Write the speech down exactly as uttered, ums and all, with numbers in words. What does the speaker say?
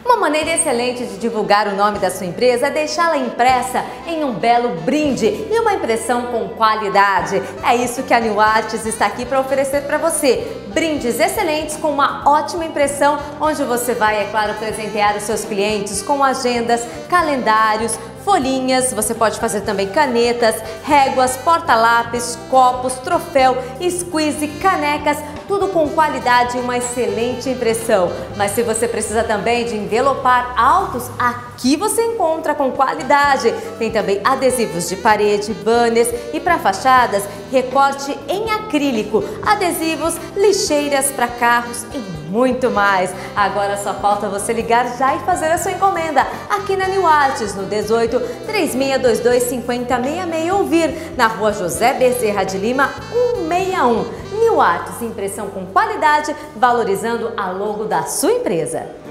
Uma maneira excelente de divulgar o nome da sua empresa é deixá-la impressa em um belo brinde e uma impressão com qualidade. É isso que a New Arts está aqui para oferecer para você. Brindes excelentes com uma ótima impressão, onde você vai, é claro, presentear os seus clientes com agendas, calendários, folhinhas, você pode fazer também canetas, réguas, porta-lápis, copos, troféu, squeeze, canecas, tudo com qualidade e uma excelente impressão. Mas se você precisa também de envelopar autos, aqui você encontra com qualidade. Tem também adesivos de parede, banners e para fachadas, recorte em acrílico, adesivos, lixeiras para carros e muito mais. Agora só falta você ligar já e fazer a sua encomenda aqui na New Arts, no dezoito, três seis dois dois, cinco zero seis seis ou vir na rua José Bezerra de Lima, cento e sessenta e um. New Arts, impressão com qualidade, valorizando a logo da sua empresa.